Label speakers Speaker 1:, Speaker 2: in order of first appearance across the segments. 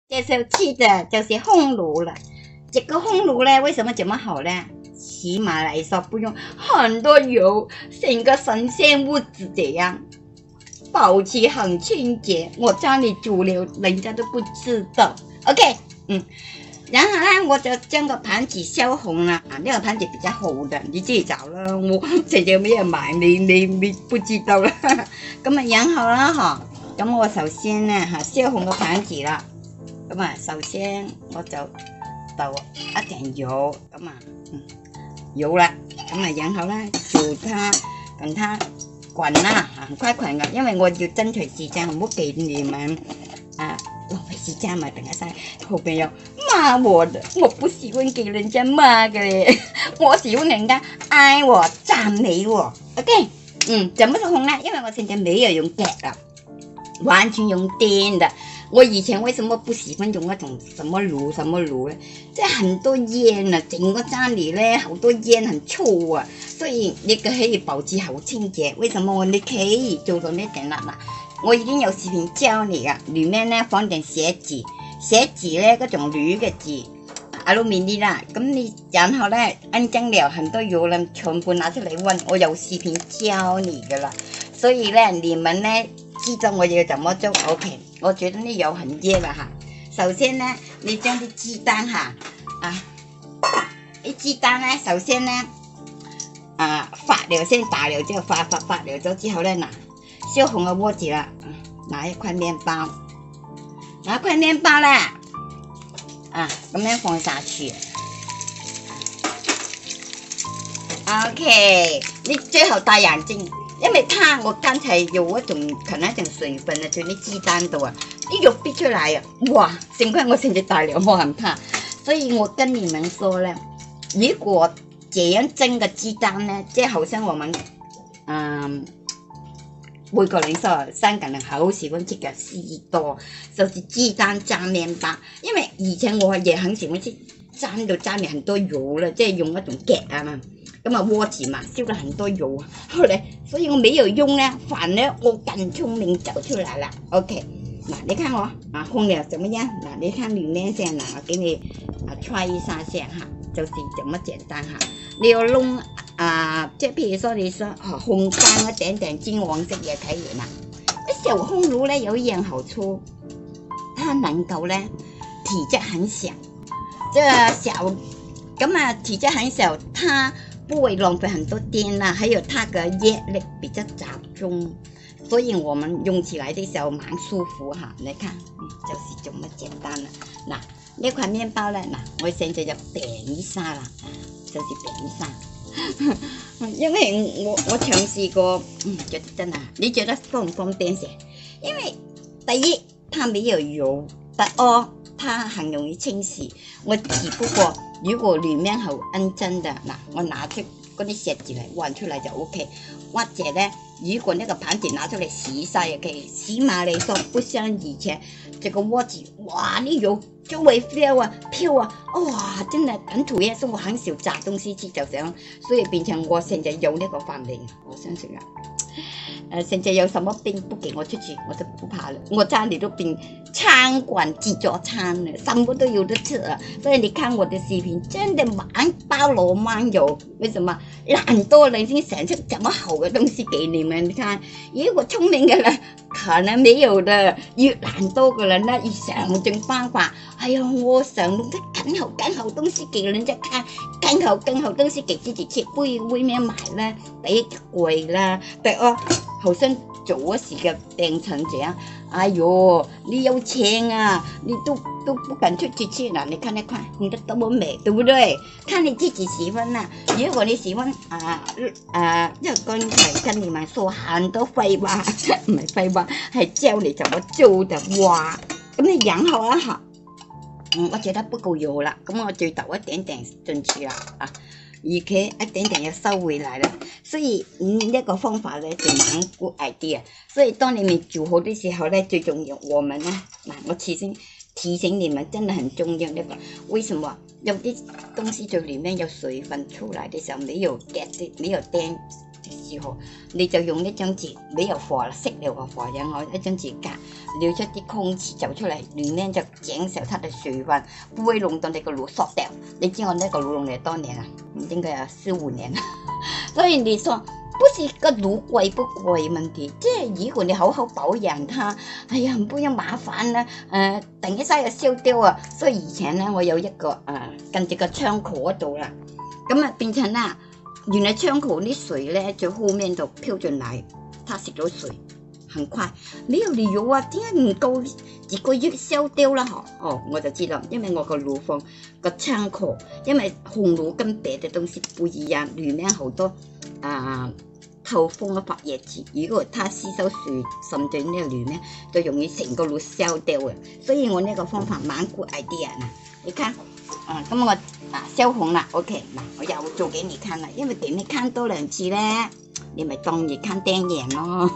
Speaker 1: 这时候气的就是烘炉了。这个烘炉呢，为什么这么好呢？起码来说不用很多油，整个神仙屋子这样，保持很清洁。我家里煮了，人家都不知道。OK， 然后呢，我就将个盘子烧红了啊，那个盘子比较厚的，你自己找啦。我成日没人買，你不知道啦。咁啊，然後啦嗬，咁我首先咧燒紅個盤子啦，咁啊，首先我就倒一點油，咁啊，油啦，咁啊，然後咧就它等它滾啦，很快滾嘅，因為我要爭取時間，唔好給你們啊。浪费时间嘛，等一下后边要骂我的，我不喜欢给人家骂的嘞，我喜欢人家爱我、赞美我。OK， 怎么是红呢？因为我现在没有用电了，完全用电的。我以前为什么不喜欢用那种什么炉呢？这很多烟啊，整个家里呢好多烟，很臭啊，所以你可以保持好清洁。为什么你可以做到呢点啦？我已經有視頻教你噶，裏面咧放點寫字咧嗰種鋁嘅字，阿魯米尼啦。咁你然後咧按蒸了很多油啦，全部拿出嚟溫，我有視頻教你噶啦。所以咧你們咧知道我要怎麼做 ？OK， 我覺得呢油很熱啦嚇。首先咧，你將啲雞蛋嚇啲雞蛋咧，首先咧發了先，打了之後發了咗之後咧嗱。燒紅嘅鍋子啦，拿一塊麵包啦，咁樣放下去。OK， 你最好戴眼鏡，因為我剛才有一種可能一種水分啊，在啲雞蛋度啊，啲肉逼出嚟啊，哇！幸虧我現在戴了，我很怕。所以我跟你們說咧，如果這樣蒸嘅雞蛋咧，即係好像我們每個人說香港人好喜歡吃嘅士多，就是雞蛋蘸麵包。因為以前我也很喜歡吃蘸面很多油了，即係用那種夾啊嘛，咁啊鍋子嘛燒了很多油。後來所以我沒有用呢，反而我更聰明走出來了。OK， 你看我烘了怎麼樣？你看裡面先我給你try 一下先哈，就是這麼簡單哈。你要弄即係譬如說你說烘乾一點點金黃色也可以嘛。小烘爐呢有一樣好處，它能夠呢體積很小，這小咁體積很小，它不會浪費很多電啦，還有它的熱力比較集中，所以我們用起來的時候蠻舒服哈。你看，就是這麼簡單啦。嗱，呢塊麵包呢，我現在就餅一下啦，就是餅一下。因為我嘗試過，覺得真的，你覺得方唔方便些？因為第一它沒有油，第二它很容易清洗。我只不過如果裡面好安真的，我拿出嗰啲錫紙嚟挖出來就 OK。或者呢，如果那個盤子拿出來洗一下也可以，起碼來說不像以前這個鍋子，哇，你油周圍飄啊，哇，真係很討厭，所以我很少炸東西吃，就這樣，所以變成我現在有那個發明，我相信現在有什麼病不給我出去，我都不怕了。我家裡都變餐館自助餐了，什麼都有得吃了。所以你看我的視頻，真的滿包羅萬有。為什麼？懶惰人先想出這麼好的東西給你們。你看，如果聰明的人可能沒有的，越懶惰的人呢，越想盡辦法。哎呀，我想弄得更好東西給人家看，更好東西給自己吃，外面買呢，第一貴啦，第二好像做嗰時嘅病成這樣，哎呦，你有錢啊，你都不敢出去吃了。你看那塊烘得多麼美，對不對？看你自己喜歡啦。如果你喜歡就剛才跟你們說很多廢話，唔係廢話，係教你怎麼做的話，咁你然後啊我覺得不夠油啦，咁我就倒一點點進去啦而且一點點又收回來了。所以呢個方法呢就蠻 good idea。所以當你們煮好的時候呢，最重要我們呢我提醒你們真的很重要。為什麼有啲東西在裡面有水分出來的時候沒有電， 的時候，你就用呢張紙，沒有火了，熄了個火，然後一張紙夾，留出啲空氣走出來，裡面就減少它的水分，不會弄到你個爐縮掉。你知我呢個爐用了多年了，應該有4、5年了。所以你說不是個爐貴不貴問題，即係如果你好好保養它，哎呀不要麻煩啦，等一下又燒掉啊。所以以前呢，我有一個近住個窗口嗰度啦，咁啊變成啦。原來窗口啲水咧，在後面就飄進來，它食到水，很快，沒有理由啊，點解唔夠幾個月燒掉啦？哦，我就知道，因為我個爐房個窗口，因為紅爐跟別的東西不一樣，裡面好多透風嘅發熱器，如果它吸收水滲進呢個裡面，就容易成個爐燒掉嘅，所以我呢個方法蠻 good idea 啊！你看。咁我燒紅啦 ，OK， 嗱，我又做給你看啦，因為給你看多2次咧，你咪當你看電影咯，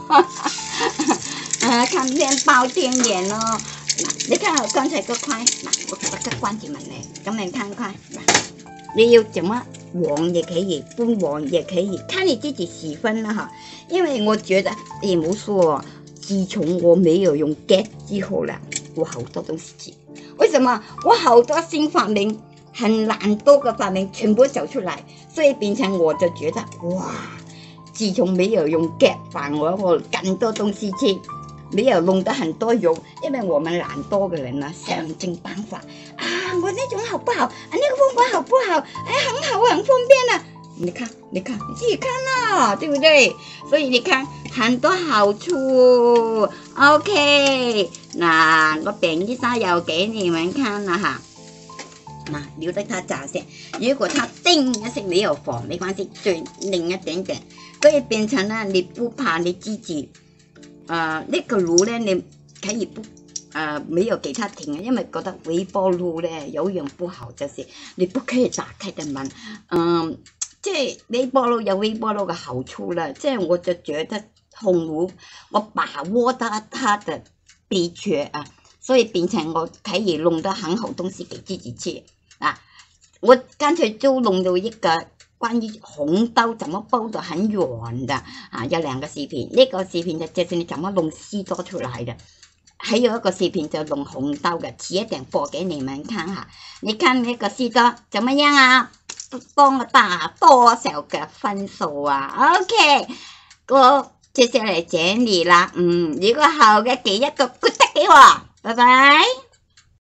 Speaker 1: 看麵包電影咯。嗱，你看我剛才個塊，嗱，我把它關住門嚟，咁你看塊，嗱，你要怎麼黃也可以，不黃也可以，看你自己喜歡啦哈。因為我覺得也冇錯，自從我沒有用 gas 之後啦，我好多東西吃。為什麼我好多新發明很難多嘅發明全部走出來，所以變成我就覺得哇！自從沒有用 gas 反而我更多東西吃，沒有弄得很多油，因為我們懶惰嘅人啊，想盡辦法啊，我呢種好不好？那個方法好不好？很好，很方便啊！你看，你自己看啦，對不對？所以你看很多好處 ，OK。嗱，我餅一下又給你們看啦哈。嗱，留得它炸先。如果它叮一聲沒有火，沒關係，再擰一點點。所以變成呢，你不怕你自己，呢個爐呢，你可以不沒有給它停，因為覺得微波爐呢有樣不好，就是你不可以打開的門，即係微波爐有微波爐嘅好處啦，即係我就覺得紅爐我把握得它的秘訣啊，所以變成我可以弄得很好東西給自己吃啊。我剛才就弄到一個關於紅豆怎麼包得很軟的啊，有2個視頻，呢個視頻就是你怎麼弄絲多出來的，還有一個視頻就弄紅豆嘅，遲一點播給你們看下。你看呢個絲多怎麼樣啊？幫我打多少個分數啊 ？OK， 我接下來整理啦。如果好嘅給一個 good 給我，拜拜。